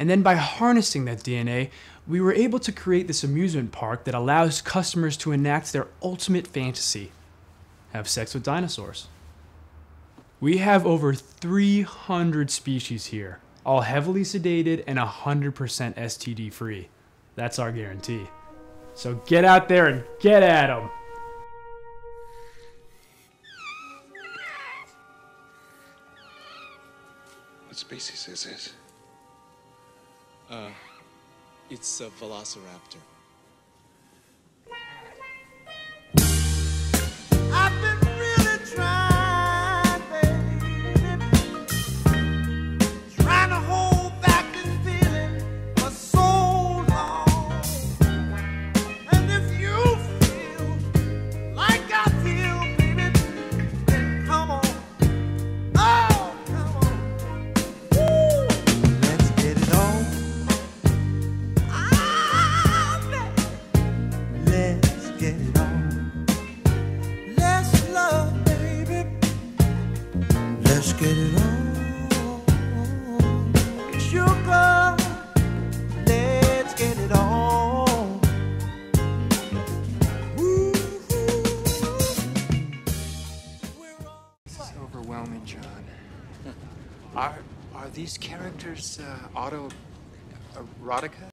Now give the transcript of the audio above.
And then by harnessing that DNA, we were able to create this amusement park that allows customers to enact their ultimate fantasy: have sex with dinosaurs. We have over 300 species here, all heavily sedated and 100% STD free. That's our guarantee. So get out there and get at them. What species is this? It's a velociraptor. I've been really trying, baby, trying to hold back this feeling for so long. And if you feel like I feel, baby, then come on. Oh, come on. Woo! Let's get it on. Let's get it on. Let's love, baby. Let's get it on. Sugar, let's get it on. Woo-hoo. This is overwhelming, John. Are these characters autoerotica?